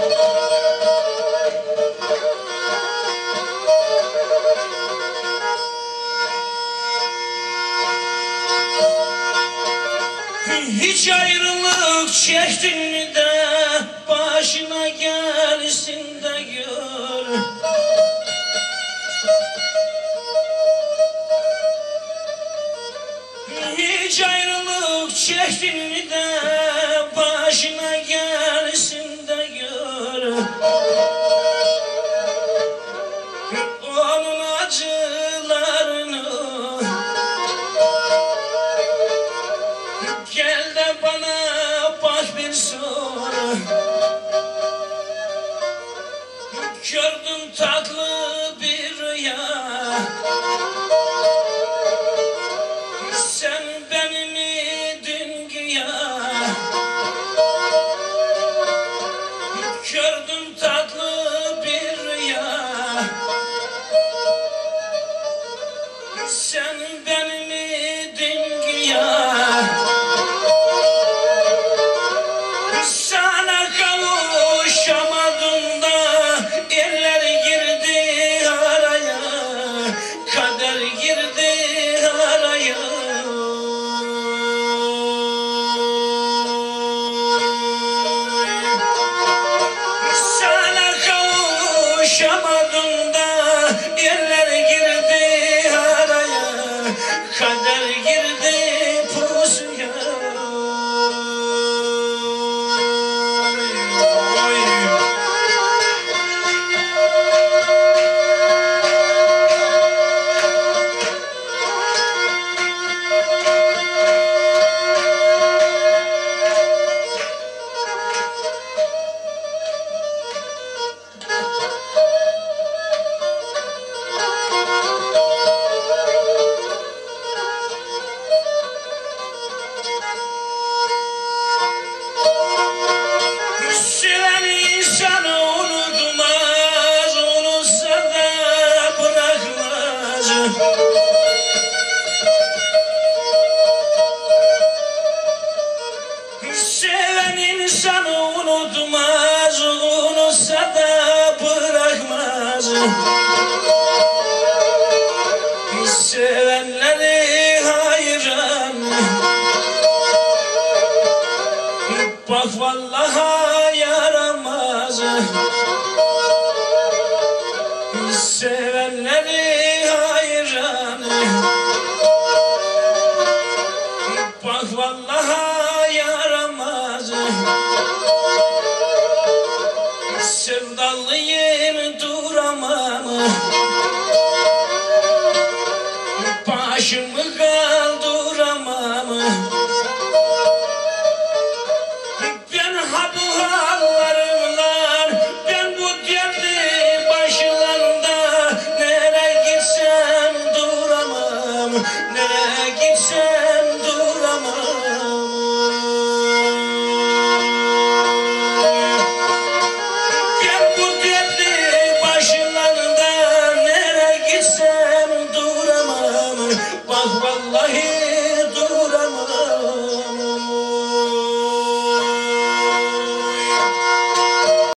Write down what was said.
Hiç ayrılık çektin mi de başına gelsin de gör. Hiç ayrılık çektin mi de başına gelsin de gör. Onun acılarını gel de bana bak bir sor. Gördüm tatlı bir rüya, sen benim idin güya. Gördüm tatlı bir rüya, sen benim idin güya. Sana kavuşamadım da eller girdi araya, kader girdi araya. Sana kavuşamadım da eller girdi araya, kader girdi pusuya. Seven insanı unutmaz, unutsa da bırakmaz. Seven insanı unutmaz, unutsa da bırakmaz. Sevenleri hayran, bak vallahi yaramaz. Seven